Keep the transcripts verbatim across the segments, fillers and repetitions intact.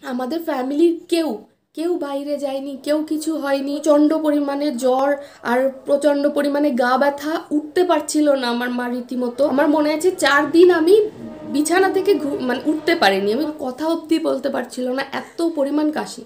আমাদের ফ্যামিলির কেউ কেউ বাইরে যায়নি, কেউ কিছু হয়নি। প্রচণ্ড পরিমাণে জ্বর আর প্রচণ্ড পরিমাণে গা ব্যথা, উঠতে পারছিল না আমার মা রীতিমতো। আমার মনে আছে চার দিন আমি বিছানা থেকে মানে উঠতে পারিনি, আমি কথা অবধি বলতে পারছিল না, এত পরিমাণ কাশি।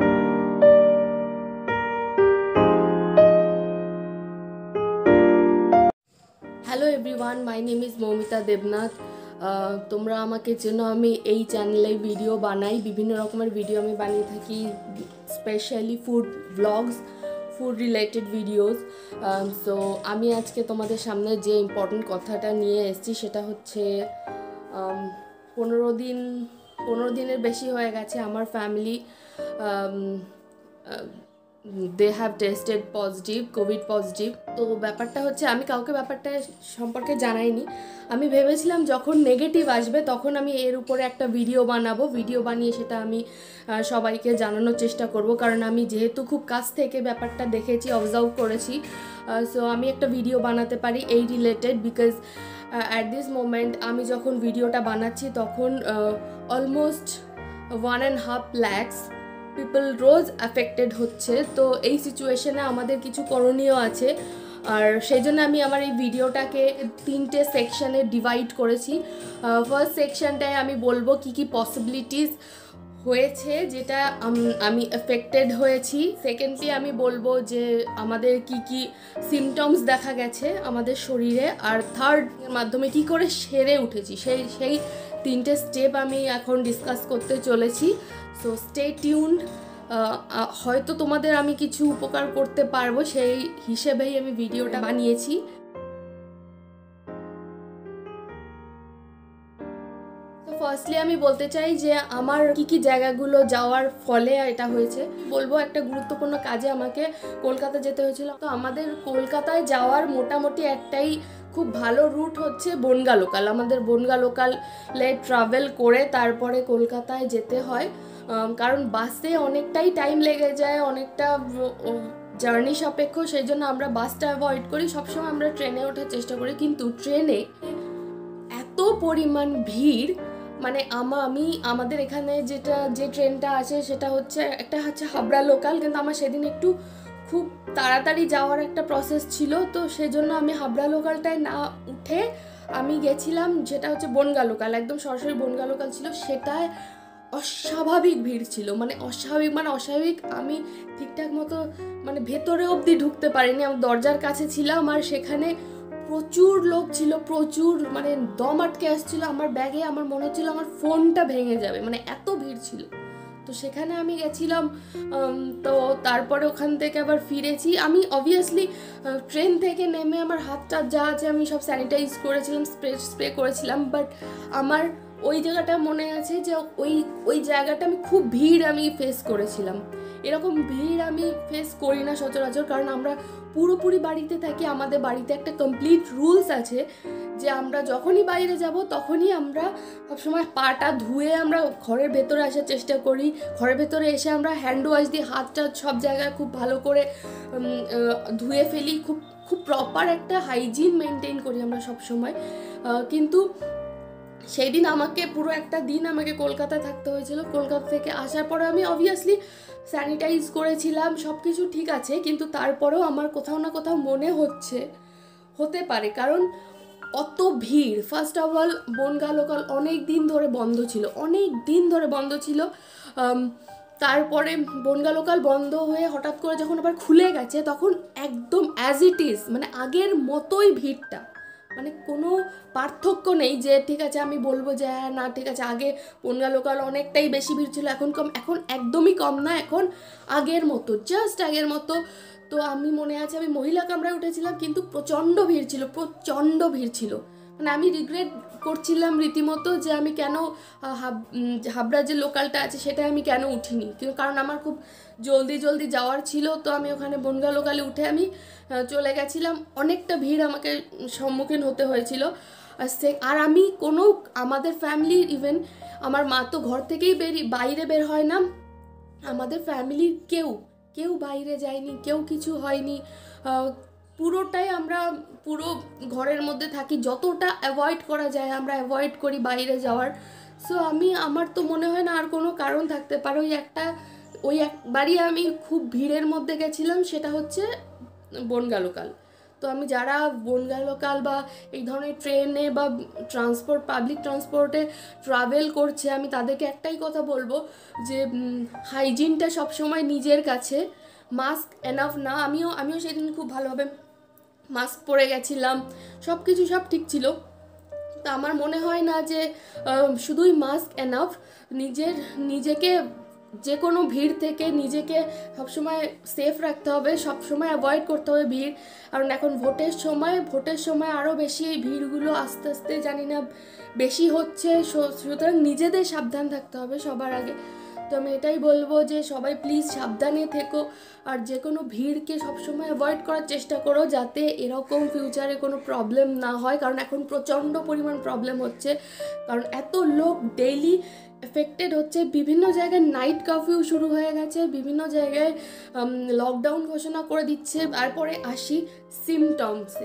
Hello everyone, my name is Moumita Debnath. তোমরা আমাকে চেনো, আমি এই চ্যানেলে ভিডিও বানাই, বিভিন্ন রকমের ভিডিও আমি বানিয়ে থাকি, specially food blogs, food related videos. So আমি আজকে তোমাদের সামনে যে ইম্পর্টেন্ট কথাটা নিয়ে এসেছি সেটা হচ্ছে পনেরো দিন পনেরো দিনের বেশি হয়ে গেছে আমার family they have tested positive, covid positive. তো ব্যাপারটা হচ্ছে আমি কাউকে ব্যাপারটা সম্পর্কে জানাইনি। আমি ভেবেছিলাম যখন নেগেটিভ আসবে তখন আমি এর উপরে একটা ভিডিও বানাবো, ভিডিও বানিয়ে সেটা আমি সবাইকে জানানোর চেষ্টা করব, কারণ আমি যেহেতু খুব কাছ থেকে ব্যাপারটা দেখেছি, অবজার্ভ করেছি। সো আমি একটা ভিডিও বানাতে পারি এই related, because at this moment আমি যখন ভিডিওটা বানাচ্ছি তখন almost one and half lakhs people রোজ অ্যাফেক্টেড হচ্ছে। তো এই সিচুয়েশনে আমাদের কিছু করণীয় আছে, আর সেই জন্য আমি আমার এই ভিডিওটাকে তিনটে সেকশানে ডিভাইড করেছি। ফার্স্ট সেকশানটায় আমি বলবো কি কি পসিবিলিটিস হয়েছে যেটা আমি এফেক্টেড হয়েছি। সেকেন্ডলি আমি বলবো যে আমাদের কি কি সিমটমস দেখা গেছে আমাদের শরীরে, আর থার্ড এর মাধ্যমে কি করে সেরে উঠেছি, সেই সেই তিনটে স্টেপ আমি এখন ডিসকাস করতে চলেছি। So stay tuned. হয়তো তোমাদের আমি কিছু উপকার করতে পারবো, সেই হিসেবেই আমি ভিডিওটা বানিয়েছি। ফার্স্টলি আমি বলতে চাই যে আমার কি কি জায়গাগুলো যাওয়ার ফলে এটা হয়েছে। বলবো একটা গুরুত্বপূর্ণ কাজে আমাকে কলকাতা যেতে হয়েছিল। তো আমাদের কলকাতায় যাওয়ার মোটামুটি একটাই খুব ভালো রুট হচ্ছে বনগাঁ লোকাল। আমাদের বনগাঁ লোকালে ট্রাভেল করে তারপরে কলকাতায় যেতে হয়, কারণ বাসে অনেকটাই টাইম লেগে যায়, অনেকটা জার্নি সাপেক্ষ, সেই জন্য আমরা বাসটা অ্যাভয়েড করি, সবসময় আমরা ট্রেনে ওঠার চেষ্টা করি। কিন্তু ট্রেনে এত পরিমাণ ভিড়, মানে আমা আমি আমাদের এখানে যেটা যে ট্রেনটা আছে সেটা হচ্ছে একটা হচ্ছে হাবড়া লোকাল, কিন্তু আমার সেদিন একটু খুব তাড়াতাড়ি যাওয়ার একটা প্রসেস ছিল, তো সেই জন্য আমি হাবড়া লোকালটায় না উঠে আমি গেছিলাম যেটা হচ্ছে বনগাঁ লোকাল, একদম সরাসরি বনগাঁ লোকাল ছিল। সেটায় অস্বাভাবিক ভিড় ছিল, মানে অস্বাভাবিক মানে অস্বাভাবিক আমি ঠিকঠাক মতো মানে ভেতরে অবধি ঢুকতে পারিনি, আমি দরজার কাছে ছিলাম, আর সেখানে প্রচুর লোক ছিল, প্রচুর মানে দম আটকে আসছিল আমার ব্যাগে, আমার মনে হচ্ছিল আমার ফোনটা ভেঙে যাবে, মানে এত ভিড় ছিল। তো সেখানে আমি গেছিলাম, তো তারপরে ওখান থেকে আবার ফিরেছি। আমি অবভিয়াসলি ট্রেন থেকে নেমে আমার হাতটা যা আছে আমি সব স্যানিটাইজ করেছিলাম, স্প্রে স্প্রে করেছিলাম, বাট আমার ওই জায়গাটা মনে আছে যে ওই ওই জায়গাটা আমি খুব ভিড় আমি ফেস করেছিলাম। এরকম ভিড় আমি ফেস করি না সচরাচর, কারণ আমরা পুরোপুরি বাড়িতে থাকি। আমাদের বাড়িতে একটা কমপ্লিট রুলস আছে যে আমরা যখনই বাইরে যাব তখনই আমরা সবসময় পাটা ধুয়ে আমরা ঘরের ভেতরে আসার চেষ্টা করি। ঘরের ভেতরে এসে আমরা হ্যান্ড ওয়াশ দিয়ে হাতটা সব জায়গায় খুব ভালো করে ধুয়ে ফেলি, খুব খুব প্রপার একটা হাইজিন মেনটেন করি আমরা সবসময়। কিন্তু সেই দিন আমাকে পুরো একটা দিন আমাকে কলকাতায় থাকতে হয়েছিল। কলকাতা থেকে আসার পরে আমি অবভিয়াসলি স্যানিটাইজ করেছিলাম, সব কিছু ঠিক আছে, কিন্তু তারপরেও আমার কোথাও না কোথাও মনে হচ্ছে হতে পারে, কারণ অত ভিড়। First of all Bongaon local অনেক দিন ধরে বন্ধ ছিল, অনেক দিন ধরে বন্ধ ছিল। তারপরে বনগাঁ লোকাল বন্ধ হয়ে হঠাৎ করে যখন আবার খুলে গেছে তখন একদম অ্যাজ ইট ইজ, মানে আগের মতোই ভিড়টা, মানে কোনো পার্থক্য নেই যে ঠিক আছে আমি বলবো যে না ঠিক আছে আগে বনগাঁ লোকাল অনেকটাই বেশি ভিড় ছিল, এখন কম, এখন একদমই কম না, এখন আগের মতো, জাস্ট আগের মতো। তো আমি মনে আছে আমি মহিলা কামরায় উঠেছিলাম, কিন্তু প্রচণ্ড ভিড় ছিল, প্রচণ্ড ভিড় ছিল, মানে আমি রিগ্রেট করছিলাম রীতিমতো যে আমি কেন হাবড়া যে লোকালটা আছে সেটা আমি কেন উঠিনি, কিন্তু কারণ আমার খুব জলদি জলদি যাওয়ার ছিল। তো আমি ওখানে বনগাঁ লোকালে উঠে আমি চলে গেছিলাম, অনেকটা ভিড় আমাকে সম্মুখীন হতে হয়েছিল। আর আমি কোনো আমাদের ফ্যামিলির ইভেন আমার মা তো ঘর থেকেই বেরিয়ে বাইরে বের হয় না, আমাদের ফ্যামিলির কেউ কেউ বাইরে যায়নি, কেউ কিছু হয়নি, পুরোটাই আমরা পুরো ঘরের মধ্যে থাকি, যতটা অ্যাভয়েড করা যায় আমরা অ্যাভয়েড করি বাইরে যাওয়ার। সো আমি আমার তো মনে হয় না আর কোনো কারণ থাকতে পারে। ওই একটা ওই একবারই আমি খুব ভিড়ের মধ্যে গেছিলাম, সেটা হচ্ছে বনগাঁ লোকাল। তো আমি যারা বনগাঁ লোকাল বা এই ধরনের ট্রেনে বা ট্রান্সপোর্ট পাবলিক ট্রান্সপোর্টে ট্রাভেল করছে, আমি তাদেরকে একটাই কথা বলবো যে হাইজিনটা সবসময় নিজের কাছে। মাস্ক এনাফ না, আমিও আমিও সেদিন খুব ভালোভাবে মাস্ক পরে গেছিলাম, সব কিছু সব ঠিক ছিল। তো আমার মনে হয় না যে শুধুই মাস্ক এনাফ। নিজের নিজেকে যে কোনো ভিড় থেকে নিজেকে সবসময় সেফ রাখতে হবে, সবসময় অ্যাভয়েড করতে হবে ভিড়। কারণ এখন ভোটের সময় ভোটের সময় আরও বেশি এই ভিড়গুলো আস্তে আস্তে জানি না বেশি হচ্ছে, সুতরাং নিজেদের সাবধান থাকতে হবে সবার আগে। তো আমি এটাই বলবো যে সবাই প্লিজ সাবধানে থেকো, আর যে কোনো ভিড়কে সবসময় অ্যাভয়েড করার চেষ্টা করো যাতে এরকম ফিউচারে কোনো প্রবলেম না হয়। কারণ এখন প্রচণ্ড পরিমাণ প্রবলেম হচ্ছে, কারণ এত লোক ডেইলি এফেক্টেড হচ্ছে। বিভিন্ন জায়গায় নাইট কারফিউ শুরু হয়ে গেছে, বিভিন্ন জায়গায় লকডাউন ঘোষণা করে দিচ্ছে। তারপরে আসি সিমটমসে।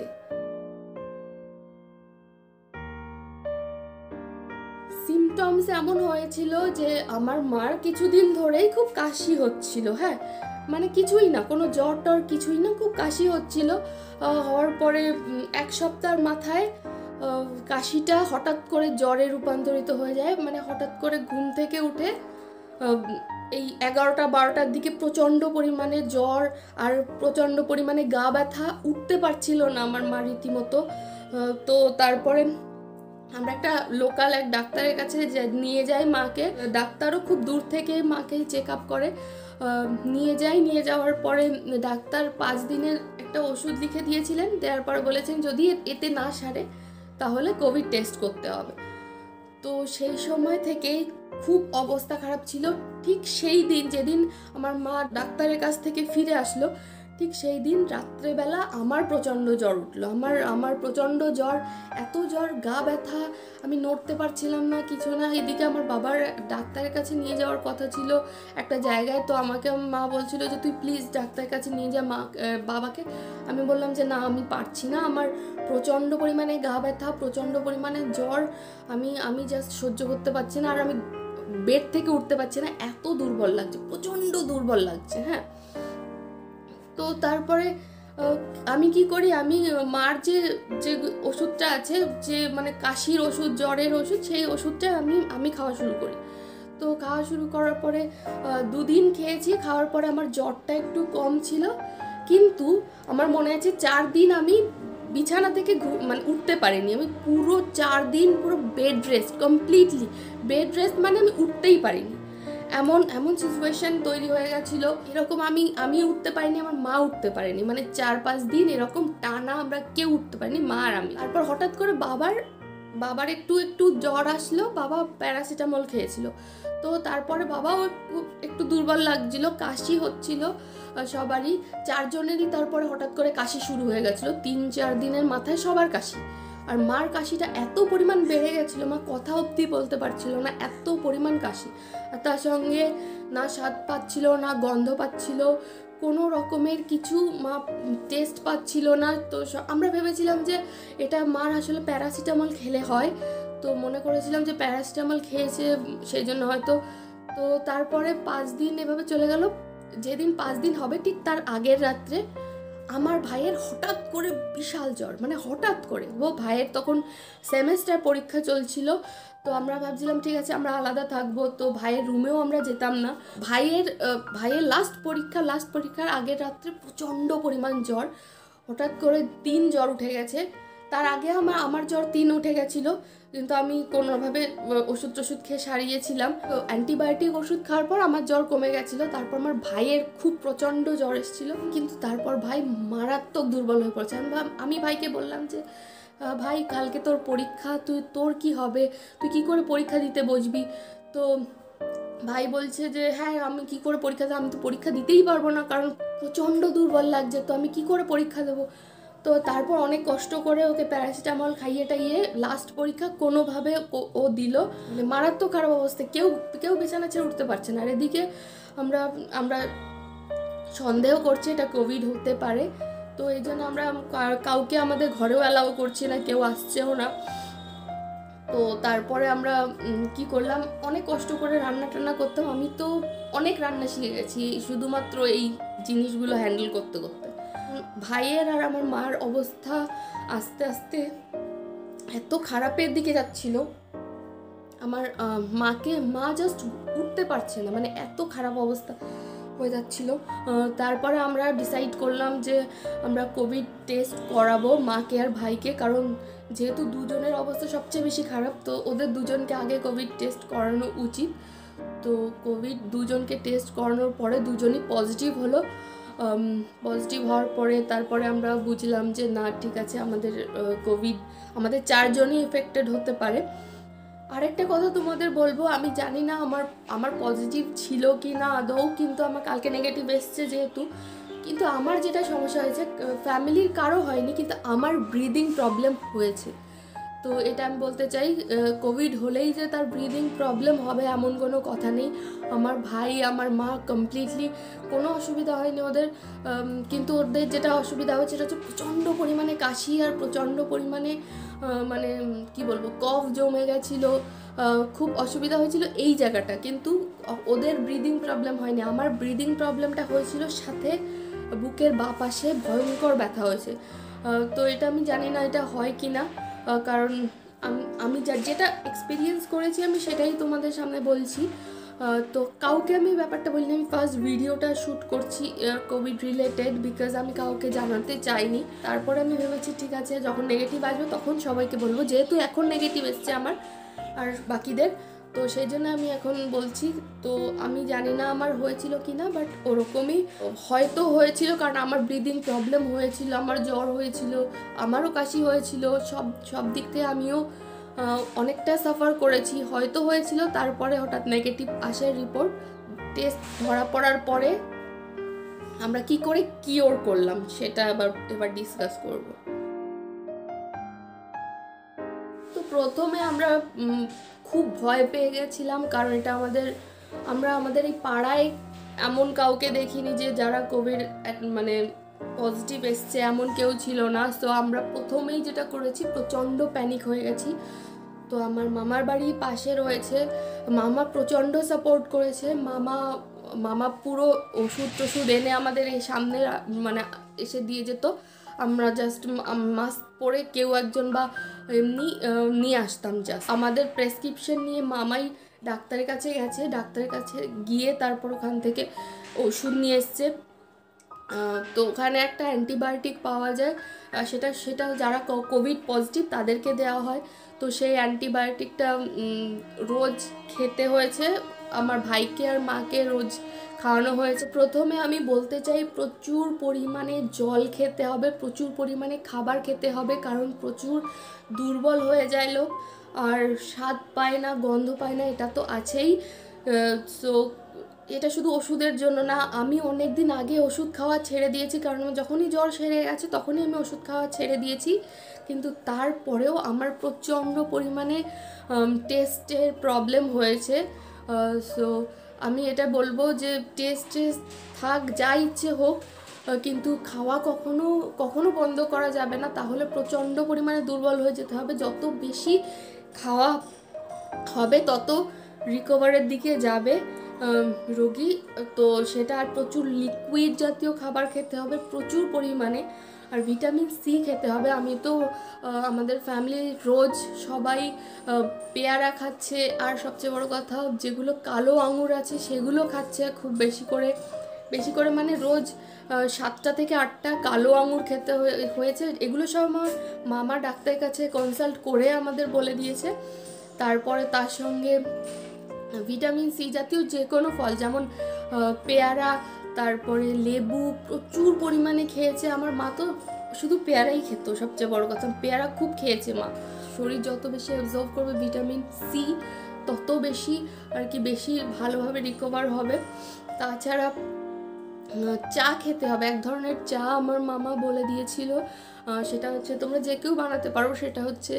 সিমটমস এমন হয়েছিল যে আমার মার কিছুদিন ধরেই খুব কাশি হচ্ছিল। হ্যাঁ, মানে কিছুই না, কোনো জ্বর টর কিছুই না, খুব কাশি হচ্ছিল। হওয়ার পরে এক সপ্তাহের মাথায় কাশিটা হঠাৎ করে জ্বরে রূপান্তরিত হয়ে যায়। মানে হঠাৎ করে ঘুম থেকে উঠে এই এগারোটা বারোটার দিকে প্রচণ্ড পরিমাণে জ্বর আর প্রচণ্ড পরিমাণে গা ব্যথা, উঠতে পারছিল না আমার মা রীতিমতো। তো তারপরে আমরা একটা লোকাল এক ডাক্তারের কাছে নিয়ে যাই মাকে। ডাক্তারও খুব দূর থেকে মাকে চেক আপ করে নিয়ে যাই। নিয়ে যাওয়ার পরে ডাক্তার পাঁচ দিনের একটা ওষুধ লিখে দিয়েছিলেন। দেওয়ার পরে বলেছেন যদি এতে না সারে তাহলে কোভিড টেস্ট করতে হবে। তো সেই সময় থেকেই খুব অবস্থা খারাপ ছিল। ঠিক সেই দিন যেদিন আমার মা ডাক্তারের কাছ থেকে ফিরে আসলো, ঠিক সেই দিন রাত্রেবেলা আমার প্রচণ্ড জ্বর উঠলো। আমার আমার প্রচণ্ড জ্বর, এত জ্বর, গা ব্যথা, আমি নড়তে পারছিলাম না, কিছু না। এদিকে আমার বাবার ডাক্তারের কাছে নিয়ে যাওয়ার কথা ছিল একটা জায়গায়। তো আমাকে মা বলছিল যে তুই প্লিজ ডাক্তারের কাছে নিয়ে যা মা বাবাকে। আমি বললাম যে না, আমি পারছি না, আমার প্রচণ্ড পরিমাণে গা ব্যথা, প্রচণ্ড পরিমাণে জ্বর, আমি আমি জাস্ট সহ্য করতে পারছি না। আর আমি বেড থেকে উঠতে পারছি না, এত দুর্বল লাগছে, প্রচণ্ড দুর্বল লাগছে। হ্যাঁ, তো তারপরে আমি কি করি, আমি মার যে যে ওষুধটা আছে, যে মানে কাশির ওষুধ, জ্বরের ওষুধ, সেই ওষুধটা আমি আমি খাওয়া শুরু করি। তো খাওয়া শুরু করার পরে দুদিন খেয়েছি। খাওয়ার পরে আমার জ্বরটা একটু কম ছিল, কিন্তু আমার মনে আছে চার দিন আমি বিছানা থেকে মানে উঠতে পারিনি। আমি পুরো চার দিন পুরো bed rest, completely bed rest, মানে আমি উঠতেই পারিনি। এমন এমন সিচুয়েশন তৈরি হয়ে গেছিলো। এরকম আমি আমি উঠতে পারিনি, আমার মা উঠতে পারেনি, মানে চার পাঁচ দিন এরকম টানা আমরা কেউ উঠতে পারিনি, মা আর আমি। তারপর হঠাৎ করে বাবার বাবার একটু একটু জ্বর আসলো, বাবা প্যারাসিটামল খেয়েছিল। তো তারপরে বাবাও একটু দুর্বল লাগছিল, কাশি হচ্ছিল সবারই, চারজনেরই। তারপরে হঠাৎ করে কাশি শুরু হয়ে গেছিলো, তিন চার দিনের মাথায় সবার কাশি। আর মার কাশিটা এত পরিমাণ বেড়ে গেছিলো, মা কথা অবধি বলতে পারছিল না, এত পরিমাণ কাশি। আর তার সঙ্গে না স্বাদ পাচ্ছিল, না গন্ধ পাচ্ছিল, কোনো রকমের কিছু মা টেস্ট পাচ্ছিল না। তো আমরা ভেবেছিলাম যে এটা মার আসলে প্যারাসিটামল খেলে হয়, তো মনে করেছিলাম যে প্যারাসিটামল খেয়েছে সেই জন্য হয়তো। তো তারপরে পাঁচ দিন এভাবে চলে গেল। যেদিন পাঁচ দিন হবে ঠিক তার আগের রাত্রে আমার ভাইয়ের হঠাৎ করে বিশাল জ্বর, মানে হঠাৎ করে। ও ভাইয়ের তখন সেমেস্টার পরীক্ষা চলছিল, তো আমরা ভাবছিলাম ঠিক আছে আমরা আলাদা থাকবো, তো ভাইয়ের রুমেও আমরা যেতাম না। ভাইয়ের ভাইয়ের লাস্ট পরীক্ষা লাস্ট পরীক্ষার আগের রাত্রে প্রচণ্ড পরিমাণ জ্বর, হঠাৎ করে তিন জ্বর উঠে গেছে। তার আগে আমার আমার জ্বর তিন উঠে গেছিলো, কিন্তু আমি কোনোভাবে ওষুধ টষুধ খেয়ে সারিয়েছিলাম। তো অ্যান্টিবায়োটিক ওষুধ খাওয়ার পর আমার জ্বর কমে গেছিলো। তারপর আমার ভাইয়ের খুব প্রচণ্ড জ্বর এসেছিলো, কিন্তু তারপর ভাই মারাত্মক দুর্বল হয়ে পড়ছে। আমি ভাইকে বললাম যে ভাই কালকে তোর পরীক্ষা, তুই তোর কি হবে, তুই কি করে পরীক্ষা দিতে বসবি? তো ভাই বলছে যে হ্যাঁ আমি কি করে পরীক্ষা দেবো, আমি তো পরীক্ষা দিতেই পারবো না, কারণ প্রচণ্ড দুর্বল লাগছে, তো আমি কি করে পরীক্ষা দেবো? তো তারপর অনেক কষ্ট করে ওকে প্যারাসিটামল খাইয়ে টাইয়ে লাস্ট পরীক্ষা কোনোভাবে ও দিল। মানে মারাত্মক খারাপ অবস্থা, কেউ কেউ বিছানা ছেড়ে উঠতে পারছে না। আর এদিকে আমরা আমরা সন্দেহ করছি এটা কোভিড হতে পারে, তো এই জন্য আমরা কাউকে আমাদের ঘরেও অ্যালাউ করছি না, কেউ আসছেও না। তো তারপরে আমরা কি করলাম, অনেক কষ্ট করে রান্না টান্না করতাম। আমি তো অনেক রান্না শিখে গেছি শুধুমাত্র এই জিনিসগুলো হ্যান্ডেল করতে করতে। ভাইয়ের আর আমার মার অবস্থা আস্তে আস্তে এত খারাপের দিকে যাচ্ছিল, আমার মাকে মা জাস্ট উঠতে পারছে না, মানে এত খারাপ অবস্থা হয়ে যাচ্ছিল। তারপরে আমরা ডিসাইড করলাম যে আমরা কোভিড টেস্ট করাবো মাকে আর ভাইকে, কারণ যেহেতু দুজনের অবস্থা সবচেয়ে বেশি খারাপ, তো ওদের দুজনকে আগে কোভিড টেস্ট করানো উচিত। তো কোভিড দুজনকে টেস্ট করানোর পরে দুজনই পজিটিভ হলো। পজিটিভ হওয়ার পরে তারপরে আমরা বুঝলাম যে না ঠিক আছে, আমাদের কোভিড আমাদের চারজনই এফেক্টেড হতে পারে। আরেকটা কথা তোমাদের বলবো, আমি জানি না আমার আমার পজিটিভ ছিল কি না আদৌ, কিন্তু আমার কালকে নেগেটিভ এসছে যেহেতু, কিন্তু আমার যেটা সমস্যা হয়েছে ফ্যামিলির কারো হয়নি, কিন্তু আমার ব্রিদিং প্রবলেম হয়েছে। তো এটা আমি বলতে চাই, কোভিড হলেই যে তার ব্রিদিং প্রবলেম হবে এমন কোনো কথা নেই। আমার ভাই আমার মা কমপ্লিটলি কোনো অসুবিধা হয়নি ওদের, কিন্তু ওদের যেটা অসুবিধা হয়েছে সেটা হচ্ছে প্রচণ্ড পরিমাণে কাশি আর প্রচণ্ড পরিমাণে মানে কি বলবো কফ জমে গেছিলো, খুব অসুবিধা হয়েছিল এই জায়গাটা। কিন্তু ওদের ব্রিদিং প্রবলেম হয়নি, আমার ব্রিদিং প্রবলেমটা হয়েছিল, সাথে বুকের বাঁ পাশে ভয়ঙ্কর ব্যথা হয়েছে। তো এটা আমি জানি না এটা হয় কি না, কারণ আমি যা যেটা এক্সপিরিয়েন্স করেছি আমি সেটাই তোমাদের সামনে বলছি। তো কাউকে আমি ব্যাপারটা বলিনি, আমি ফার্স্ট ভিডিওটা শ্যুট করছি কোভিড রিলেটেড, বিকজ আমি কাউকে জানাতে চাইনি। তারপরে আমি ভেবেছি ঠিক আছে যখন নেগেটিভ আসবে তখন সবাইকে বলবো, যেহেতু এখন নেগেটিভ এসছে আমার আর বাকিদের, তো সেই জন্য আমি এখন বলছি। তো আমি জানি না আমার হয়েছিল কি না, বাট ওরকমই হয়তো হয়েছিল, কারণ আমার ব্রিদিং প্রবলেম হয়েছিল, আমার জ্বর হয়েছিল, আমারও কাশি হয়েছিল, সব সব দিক থেকে আমিও অনেকটা সাফার করেছি, হয়তো হয়েছিল। তারপরে হঠাৎ নেগেটিভ আসে রিপোর্ট, টেস্ট ধরা পড়ার পরে আমরা কি করে কিওর করলাম সেটা আবার এবার ডিসকাস করব। তো প্রথমে আমরা খুব ভয় পেয়ে গেছিলাম, কারণ এটা আমাদের আমরা আমাদের এই পাড়ায় এমন কাউকে দেখিনি যে যারা কোভিড মানে পজিটিভ এসছে, এমন কেউ ছিল না। তো আমরা প্রথমেই যেটা করেছি প্রচণ্ড প্যানিক হয়ে গেছি। তো আমার মামার বাড়ি পাশে রয়েছে, মামা প্রচণ্ড সাপোর্ট করেছে। মামা মামা পুরো ওষুধ টষুধ এনে আমাদের এই সামনে মানে এসে দিয়ে যেত, আমরা জাস্ট মাস্ক পরে কেউ একজন বা এমনি নিয়ে আসতাম জাস্ট। আমাদের প্রেসক্রিপশন নিয়ে মামাই ডাক্তারের কাছে গেছে, ডাক্তারের কাছে গিয়ে তারপর ওখান থেকে ওষুধ নিয়ে এসছে। তো ওখানে একটা অ্যান্টিবায়োটিক পাওয়া যায়, সেটা সেটা যারা কোভিড পজিটিভ তাদেরকে দেওয়া হয়। তো সেই অ্যান্টিবায়োটিকটা রোজ খেতে হয়েছে, আমার ভাইকে আর মাকে রোজ খাওয়ানো হয়েছে। প্রথমে আমি বলতে চাই প্রচুর পরিমাণে জল খেতে হবে, প্রচুর পরিমাণে খাবার খেতে হবে, কারণ প্রচুর দুর্বল হয়ে যায় লোক, আর স্বাদ পায় না, গন্ধ পায় না, এটা তো আছেই। সো এটা শুধু ওষুধের জন্য না, আমি অনেক দিন আগে ওষুধ খাওয়া ছেড়ে দিয়েছি, কারণ যখনই জ্বর সেরে গেছে তখনই আমি ওষুধ খাওয়া ছেড়ে দিয়েছি। কিন্তু তারপরেও আমার প্রচণ্ড পরিমাণে টেস্টের প্রবলেম হয়েছে। সো আমি এটা বলবো যে টেস্ট টেস্ট থাক, যা ইচ্ছে হোক, কিন্তু খাওয়া কখনো কখনো বন্ধ করা যাবে না, তাহলে প্রচণ্ড পরিমাণে দুর্বল হয়ে যেতে হবে। যত বেশি খাওয়া হবে তত রিকভারের দিকে যাবে রোগী। তো সেটা আর প্রচুর লিকুইড জাতীয় খাবার খেতে হবে প্রচুর পরিমাণে, আর ভিটামিন সি খেতে হবে। আমি তো আমাদের ফ্যামিলি রোজ সবাই পেয়ারা খাচ্ছে, আর সবচেয়ে বড় কথা যেগুলো কালো আঙুর আছে সেগুলো খাচ্ছে খুব বেশি করে, বেশি করে মানে রোজ সাতটা থেকে আটটা কালো আঙুর খেতে হয়েছে। এগুলো সব আমার মামা ডাক্তারের কাছে কনসাল্ট করে আমাদের বলে দিয়েছে। তারপরে তার সঙ্গে ভিটামিন সি জাতীয় যে কোনো ফল, যেমন পেয়ারা, তারপরে লেবু প্রচুর পরিমাণে খেয়েছে। আমার মা তো শুধু পেয়ারাই খেত, সবচেয়ে বড় কথা পেয়ারা খুব খেয়েছে মা। শরীর যত বেশি অ্যাবজর্ব করবে ভিটামিন সি তত বেশি আর কি বেশি ভালোভাবে রিকভার হবে। তাছাড়া চা খেতে হবে, এক ধরনের চা আমার মামা বলে দিয়েছিল, সেটা হচ্ছে তোমরা যে কেউ বানাতে পারো, সেটা হচ্ছে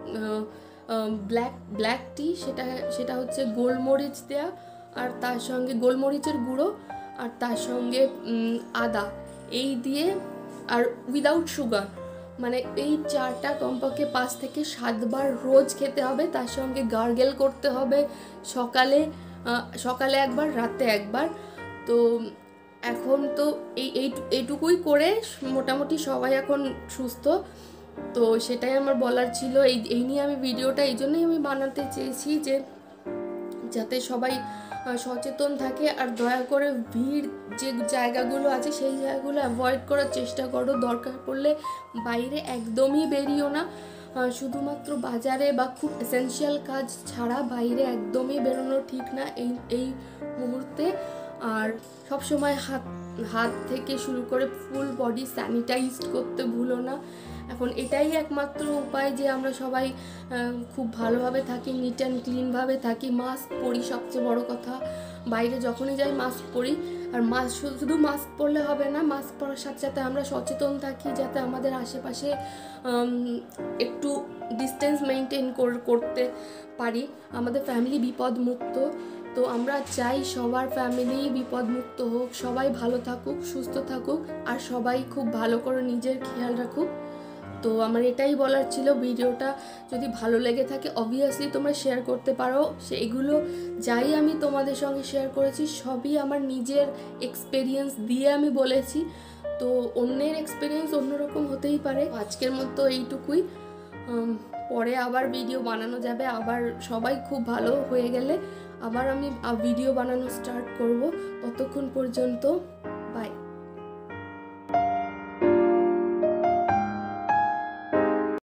ব্ল্যাক ব্ল্যাক টি। সেটা সেটা হচ্ছে গোলমরিচ দেয়া, আর তার সঙ্গে গোলমরিচের গুঁড়ো, আর তার সঙ্গে আদা, এই দিয়ে, আর উইদাউট সুগার, মানে এই চাটা কমপক্ষে পাঁচ থেকে সাতবার রোজ খেতে হবে, তার সঙ্গে গার্গেল করতে হবে সকালে সকালে একবার, রাতে একবার। তো এখন তো এই এইটুকুই করে মোটামুটি সবাই এখন সুস্থ। তো সেটাই আমার বলার ছিল, এই এই নিয়ে আমি ভিডিওটা এই জন্যই আমি বানাতে চেয়েছি যে যাতে সবাই সচেতন থাকে। আর দয়া করে ভিড় যে জায়গাগুলো আছে সেই জায়গাগুলো অ্যাভয়েড করার চেষ্টা করো, দরকার পড়লে বাইরে একদমই বেরিও না, শুধুমাত্র বাজারে বা খুব এসেনশিয়াল কাজ ছাড়া বাইরে একদমই বেরোনো ঠিক না এই এই মুহূর্তে। আর সব সময় হাত হাত থেকে শুরু করে ফুল বডি স্যানিটাইজ করতে ভুলো না। এখন এটাই একমাত্র উপায় যে আমরা সবাই খুব ভালোভাবে থাকি, নিট অ্যান্ড ক্লিনভাবে থাকি, মাস্ক পরি, সবচেয়ে বড় কথা বাইরে যখনই যাই মাস্ক পরি। আর মাস্ক শুধু মাস্ক পরলে হবে না, মাস্ক পরার সাথে সাথে আমরা সচেতন থাকি যাতে আমাদের আশেপাশে একটু ডিস্টেন্স মেনটেন করতে পারি, আমাদের ফ্যামিলি বিপদমুক্ত। তো আমরা চাই সবার ফ্যামিলি বিপদমুক্ত হোক, সবাই ভালো থাকুক, সুস্থ থাকুক, আর সবাই খুব ভালো করে নিজের খেয়াল রাখুক। তো আমার এটাই বলার ছিল। ভিডিওটা যদি ভালো লেগে থাকে অবভিয়াসলি তোমরা শেয়ার করতে পারো। সেইগুলো যাই আমি তোমাদের সঙ্গে শেয়ার করেছি সবই আমার নিজের এক্সপেরিয়েন্স দিয়ে আমি বলেছি, তো অন্যের এক্সপেরিয়েন্স অন্যরকম হতেই পারে। আজকের মতো এইটুকুই, পরে আবার ভিডিও বানানো যাবে, আবার সবাই খুব ভালো হয়ে গেলে আবার আমি ভিডিও বানানো স্টার্ট করব। ততক্ষণ পর্যন্ত